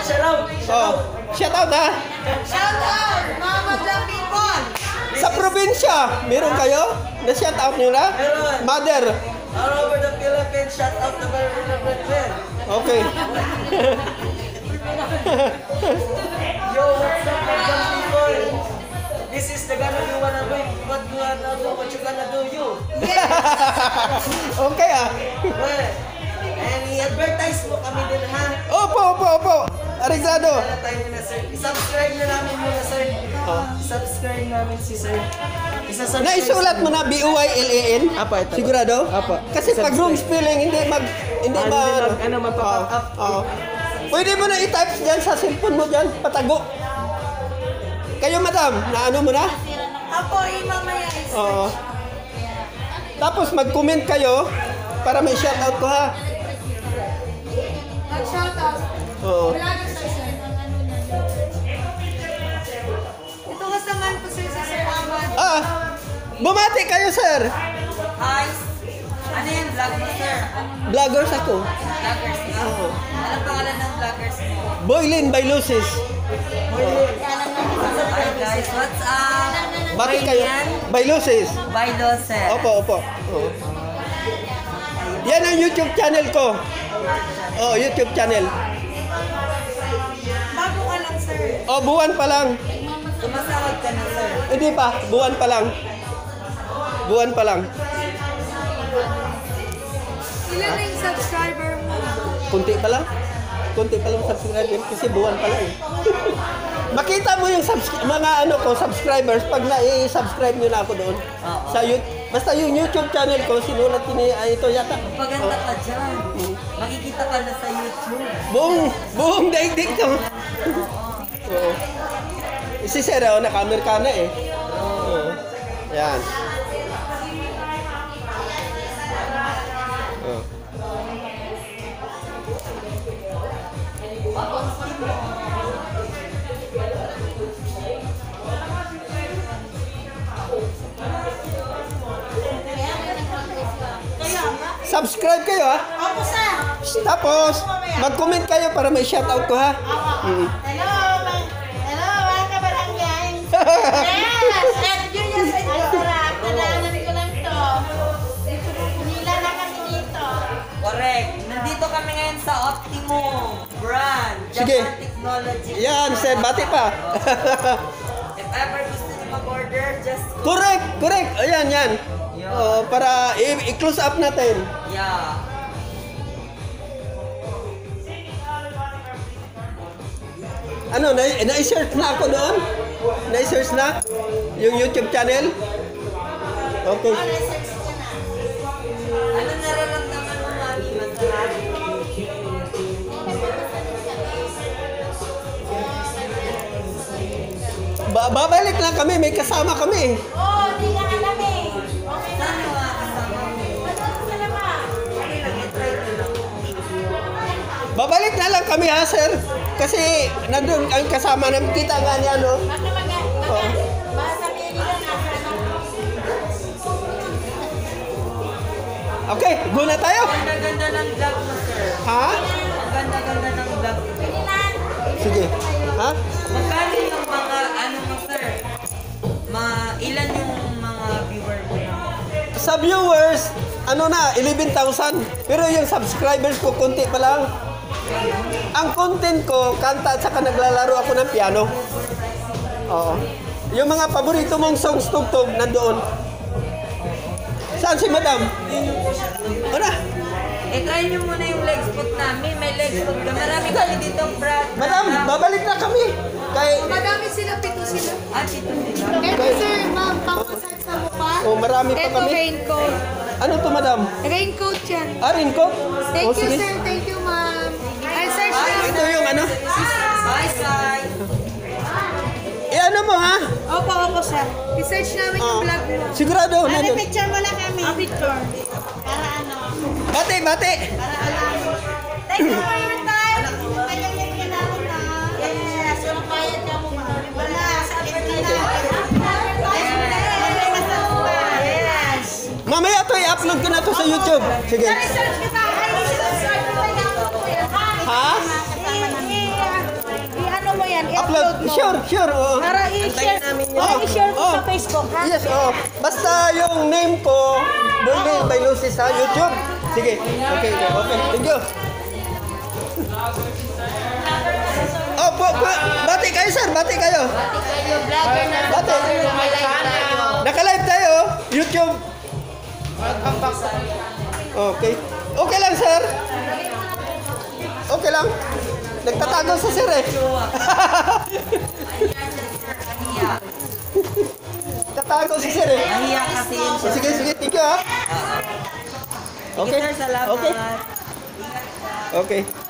Oh, shout out ha. Shout out, mga madlang people! Sa probinsya, meron kayo? Na shout out nyo na? Meron. Mother. All over the Philippines, shout out to my friend. Okay. Yo, what's up, Madlang people? This is the gonna do what you wanna do, what you gonna do, you. Okay ah. Well, and i-advertise mo kami din, ha? Opo. Ariglado. Wala tayo na, sir. I-subscribe na namin muna, sir. I-subscribe namin si sir. Isa-subscribe. Naisulat mo na B-U-Y-L-A-N? Apa ito? Sigurado? Apa. Kasi pag wrong spelling, hindi mapapop up. Oo. Pwede mo na i-type dyan sa cellphone mo dyan, patago. Kayo madam, naano mo na? Ako, mamaya is Oo. Tapos mag-comment kayo para may shoutout ko ha. mag-shout out. Oo. Ito kasamaan po sir sa Sir Ahmad. Bumati kayo sir. Hi. Ano yan, vlog mo sir? Vloggers ako. Vloggers mo? Oo. Anong pangalan ng vloggers mo? Boylin by Lucis. Hi guys, what's up? Bati kayo. By Lucis. By Lose. Opo. Oo. Yan ang YouTube channel ko. Oh, YouTube channel. Bago ka lang sir. Oh, buwan pa lang. Sumasahod ka na sir. Hindi pa, buwan pa lang. Buwan pa lang. Ilan na yung subscriber mo? Kunti pa lang. Kunti pa lang subscriber kasi buwan pa lang. Makita mo yung mga subscribers pag na-subscribe nyo na ako doon. Sa basta yung YouTube channel ko, sinulat ito yata. Paganda ka dyan. Makikita ka na sa YouTube. Buong daigdig ko. Oo. Si Sir, naka-Amerikana eh. Oo. Yan. Oo. Subscribe kayo ha. Opo sir. Tapos, mag-comment kayo para may shoutout ko ha. Hello mga kabarangay. Yes! Julius and Sarap. Nadaanan ko lang to. Nila na kami dito. Correct. Nandito kami ngayon sa Optimum brand. Sige. Japan Technology. Yan, sir, bati pa. If ever gusto niyo mag-order, just Correct. Ayan, yan. Para i-close up natin. yeah. Ano, na-search na ako doon? Na-search na? Yung YouTube channel? Okay. Ano nararamdaman mo, Mami? Masarap? Babalik lang kami, may kasama kami. Oh, di ka alam eh. Okay na. Saan yung mga kasama mo? Okay lang, i-try ko lang. Babalik na lang kami ha, sir. Kasi nandun ang kasama namin. Kita nga niya, no? Oo. Okay, go na tayo. Ang ganda-ganda ng vlog mo, sir. Ha? Ang ganda-ganda ng vlog mo. Sige. Ha? Magkano yung mga, mo, sir? Ilan yung mga viewer mo? Sa viewers, 11,000. Pero yung subscribers ko, konti pa lang. Ang content ko, kanta at saka naglalaro ako ng piano. Oo. Yung mga paborito mong songs tugtog, nandoon. Saan si madam? Ano? Try nyo muna yung legs foot namin. May legs foot ka. Marami kami dito, Brad. Madam, babalik na kami. Madami sila, pito sila. Dito sila. Ito sir, ma'am, pang-massage sa mukha. Oh, marami pa Ito kami. raincoat. Ano to, madam? Raincoat yan. Raincoat? Thank Oh, you sige. sir, thank you ma'am. Ay, search na. Ito yung ano? Bye, bye. Ano mo, ha? Opo, sir. I-search namin yung vlog mo. Sigurado, nandun. Picture mo lang kami. Picture. Para ano? Bate. Para alam. Thank you for your time. Kanyang yung kailangan na. Yes. Yung bayad ka mo ba? Wala. Sa Yes. Mamaya to i-upload ko na to sa YouTube. Sige. Search kita. Ay, subscribe mo lang ako. Ha? I-upload. Sure, sure. Oo. Para i-share. Para i-share ko sa Facebook, ha? Yes, oo. Basta yung name ko, Bully by Lucy sa YouTube. Sige. Okay. Thank you. Oh, bati kayo, sir. Bati kayo. Vlogger na. Bati. Naka-live tayo. YouTube. Okay. Okay lang, sir. Okay lang. Nagtatago sa sir eh. Tatago si sir eh. Nahiya kasi yun siya. Sige. Thank you, ha. Sige, sir, salamat. Okay.